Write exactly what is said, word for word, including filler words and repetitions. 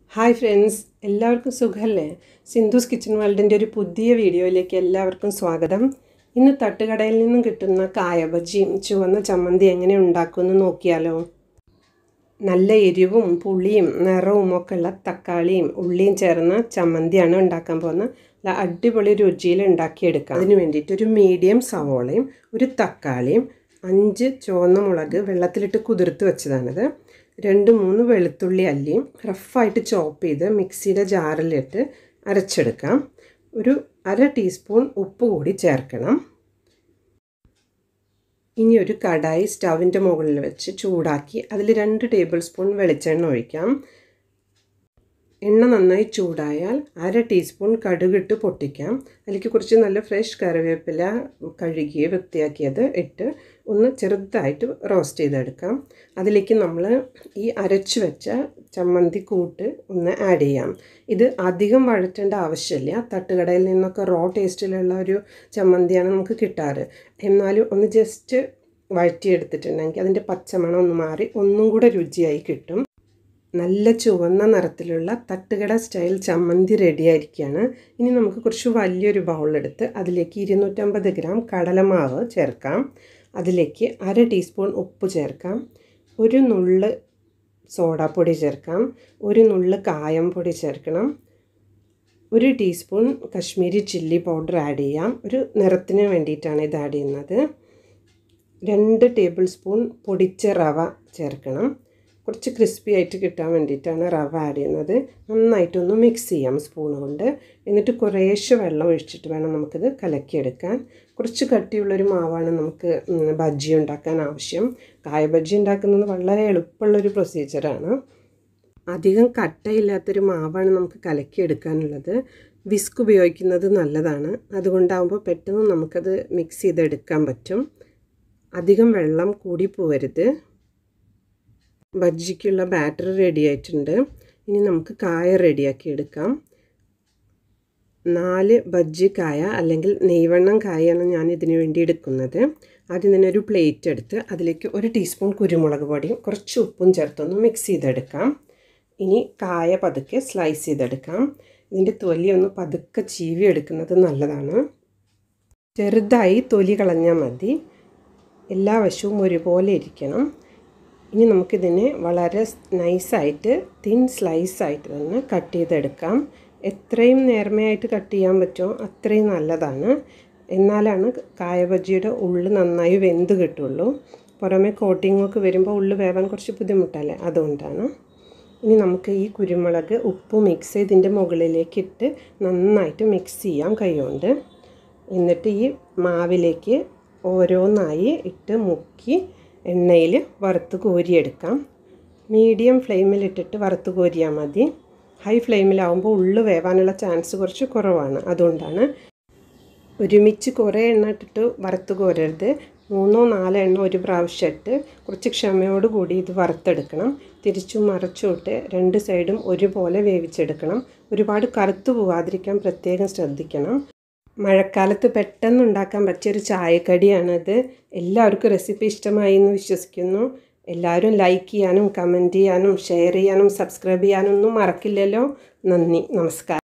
Hi friends, എല്ലാവർക്കും സുഖമല്ലേ? Sindhu's kitchen വേൾഡിൻ്റെ ഒരു പുതിയ വീഡിയോയിലേക്ക് എല്ലാവർക്കും സ്വാഗതം. ഇന്ന് തട്ടുകടയിൽ നിന്നും കിട്ടുന്ന കായ ബജിയും ചുവന്ന ചമ്മന്തി എങ്ങനെ ഉണ്ടാക്കുമെന്ന് നോക്കിയാലോ? നല്ല എരിവും പുളിയും നിറവും ഒക്കെ ഉള്ള തക്കാളിയും ഉള്ളിയും ചേർന്ന ചമ്മന്തിയാണ് ഉണ്ടാക്കാൻ പോകുന്നത്. അടിപൊളി രുചിയിൽ ഉണ്ടാക്കിയെടുക്കാം. അതിന് വേണ്ടിയിട്ട് ഒരു മീഡിയം സവോളയും ഒരു തക്കാളിയും അഞ്ച് ചുവന്ന മുളക് വെള്ളത്തിലിട്ട് കുതിർത്ത് വെച്ചതാണിത്, രണ്ട് മൂന്ന് വെളുത്തുള്ളി അല്ലിയും റഫായിട്ട് ചോപ്പ് ചെയ്ത് മിക്സിയുടെ ജാറിലിട്ട് അരച്ചെടുക്കാം. ഒരു അര ടീസ്പൂൺ ഉപ്പ് കൂടി ചേർക്കണം. ഇനി ഒരു കടായി സ്റ്റവിൻ്റെ മുകളിൽ വെച്ച് ചൂടാക്കി അതിൽ രണ്ട് ടേബിൾ സ്പൂൺ വെളിച്ചെണ്ണ ഒഴിക്കാം. എണ്ണ നന്നായി ചൂടായാൽ അര ടീസ്പൂൺ കടുകിട്ട് പൊട്ടിക്കാം. അതിലേക്ക് കുറച്ച് നല്ല ഫ്രഷ് കറിവേപ്പില കഴുകി വൃത്തിയാക്കിയത് ഇട്ട് ഒന്ന് ചെറുതായിട്ട് റോസ്റ്റ് ചെയ്തെടുക്കാം. അതിലേക്ക് നമ്മൾ ഈ അരച്ചു വെച്ച ചമ്മന്തി കൂട്ട് ഒന്ന് ആഡ് ചെയ്യാം. ഇത് അധികം വഴറ്റേണ്ട ആവശ്യമില്ല. തട്ടുകടയിൽ നിന്നൊക്കെ റോ ടേസ്റ്റിലുള്ള ഒരു ചമ്മന്തിയാണ് നമുക്ക് കിട്ടാറ്. എന്നാലും ഒന്ന് ജസ്റ്റ് വഴറ്റിയെടുത്തിട്ടുണ്ടെങ്കിൽ അതിൻ്റെ പച്ചമണം ഒന്ന് മാറി ഒന്നും കൂടെ രുചിയായി കിട്ടും. നല്ല ചുവന്ന നിറത്തിലുള്ള തട്ടുകട സ്റ്റൈൽ ചമ്മന്തി റെഡി ആയിരിക്കുകയാണ്. ഇനി നമുക്ക് കുറച്ച് വലിയൊരു ബൗളെടുത്ത് അതിലേക്ക് ഇരുന്നൂറ്റമ്പത് ഗ്രാം കടലമാവ് ചേർക്കാം. അതിലേക്ക് അര ടീസ്പൂൺ ഉപ്പ് ചേർക്കാം. ഒരു നുള്ള് സോഡാപ്പൊടി ചേർക്കാം. ഒരു നുള്ള് കായം പൊടി ചേർക്കണം. ഒരു teaspoon Kashmiri chilli powder add ചെയ്യാം. ഒരു നിറത്തിന് വേണ്ടിയിട്ടാണ് ഇത് ആഡ് ചെയ്യുന്നത്. രണ്ട് ടേബിൾ സ്പൂൺ പൊടിച്ച റവ ചേർക്കണം. കുറച്ച് ക്രിസ്പി ആയിട്ട് കിട്ടാൻ വേണ്ടിയിട്ടാണ് റവ ആഡ് ചെയ്യുന്നത്. നന്നായിട്ടൊന്ന് മിക്സ് ചെയ്യാം സ്പൂൺ കൊണ്ട്. എന്നിട്ട് കുറേശ്ശെ വെള്ളം ഒഴിച്ചിട്ട് വേണം നമുക്കിത് കലക്കിയെടുക്കാൻ. കുറച്ച് കട്ടിയുള്ളൊരു മാവാണ് നമുക്ക് ബജ്ജി ഉണ്ടാക്കാൻ ആവശ്യം. കായ ബജ്ജി ഉണ്ടാക്കുന്നത് വളരെ എളുപ്പമുള്ളൊരു പ്രൊസീജിയറാണ്. അധികം കട്ടയില്ലാത്തൊരു മാവാണ് നമുക്ക് കലക്കിയെടുക്കാനുള്ളത്. വിസ്ക് ഉപയോഗിക്കുന്നത് നല്ലതാണ്. അതുകൊണ്ടാകുമ്പോൾ പെട്ടെന്ന് നമുക്കത് മിക്സ് ചെയ്തെടുക്കാൻ പറ്റും. അധികം വെള്ളം കൂടി പോവരുത്. ബജ്ജിക്കുള്ള ബാറ്റർ റെഡി ആയിട്ടുണ്ട്. ഇനി നമുക്ക് കായ റെഡിയാക്കി എടുക്കാം. നാല് ബജ്ജി കായ അല്ലെങ്കിൽ നെയ്വണ്ണം കായാണ് ഞാൻ ഇതിനു വേണ്ടി എടുക്കുന്നത്. ആദ്യം തന്നെ ഒരു പ്ലേറ്റ് എടുത്ത് അതിലേക്ക് ഒരു ടീസ്പൂൺ കുരുമുളക് പൊടിയും കുറച്ച് ഉപ്പും ചേർത്തൊന്ന് മിക്സ് ചെയ്തെടുക്കാം. ഇനി കായ പതുക്കെ സ്ലൈസ് ചെയ്തെടുക്കാം. ഇതിൻ്റെ തൊലി ഒന്ന് പതുക്കെ ചീവി എടുക്കുന്നത് നല്ലതാണ്. ചെറുതായി തൊലി കളഞ്ഞാൽ മതി. എല്ലാ വശവും ഒരുപോലെ ഇരിക്കണം. ഇനി നമുക്കിതിനെ വളരെ നൈസായിട്ട് തിൻ സ്ലൈസായിട്ട് തന്നെ കട്ട് ചെയ്തെടുക്കാം. എത്രയും നേർമയായിട്ട് കട്ട് ചെയ്യാൻ പറ്റുമോ അത്രയും നല്ലതാണ്. എന്നാലാണ് കായ ബജിയുടെ ഉള്ളു നന്നായി വെന്ത് കിട്ടുള്ളൂ. പുറമെ കോട്ടിങ്ങൊക്കെ വരുമ്പോൾ ഉള്ളു വേവാൻ കുറച്ച് ബുദ്ധിമുട്ടല്ലേ, അതുകൊണ്ടാണ്. ഇനി നമുക്ക് ഈ കുരുമുളക് ഉപ്പ് മിക്സ് ചെയ്തിൻ്റെ മുകളിലേക്ക് ഇട്ട് നന്നായിട്ട് മിക്സ് ചെയ്യാം കൈകൊണ്ട്. എന്നിട്ട് ഈ മാവിലേക്ക് ഓരോന്നായി ഇട്ട് മുക്കി എണ്ണയിൽ വറുത്ത് കോരിയെടുക്കാം. മീഡിയം ഫ്ലെയിമിലിട്ടിട്ട് വറുത്ത് കോരിയാൽ മതി. ഹൈ ഫ്ലെയിമിലാവുമ്പോൾ ഉള്ളു വേവാനുള്ള ചാൻസ് കുറച്ച് കുറവാണ്. അതുകൊണ്ടാണ് ഒരുമിച്ച് കുറേ എണ്ണ ഇട്ടിട്ട് വറുത്ത് കോരരുത്. മൂന്നോ നാലോ എണ്ണ ഒരു പ്രാവശ്യം ഇട്ട് കുറച്ച് ക്ഷമയോട് കൂടി ഇത് വറുത്തെടുക്കണം. തിരിച്ചും മറിച്ചും ഇട്ട് രണ്ട് സൈഡും ഒരുപോലെ വേവിച്ചെടുക്കണം. ഒരുപാട് കറുത്തു പോവാതിരിക്കാൻ പ്രത്യേകം ശ്രദ്ധിക്കണം. മഴക്കാലത്ത് പെട്ടെന്ന് ഉണ്ടാക്കാൻ പറ്റിയൊരു ചായക്കടിയാണിത്. എല്ലാവർക്കും റെസിപ്പി ഇഷ്ടമായി എന്ന് വിശ്വസിക്കുന്നു. എല്ലാവരും ലൈക്ക് ചെയ്യാനും കമൻറ്റ് ചെയ്യാനും ഷെയർ ചെയ്യാനും സബ്സ്ക്രൈബ് ചെയ്യാനും ഒന്നും മറക്കില്ലല്ലോ. നന്ദി, നമസ്കാരം.